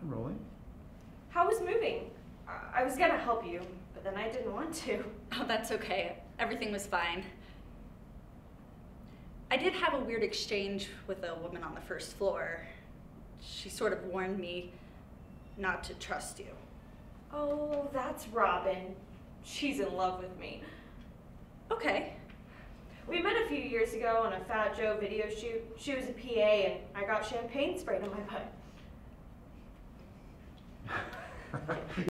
Rolling. How was moving? I was gonna help you, but then I didn't want to. Oh, that's okay. Everything was fine. I did have a weird exchange with a woman on the first floor. She sort of warned me not to trust you. Oh, that's Robin. She's in love with me. Okay. We met a few years ago on a Fat Joe video shoot. She was a PA and I got champagne sprayed on my butt.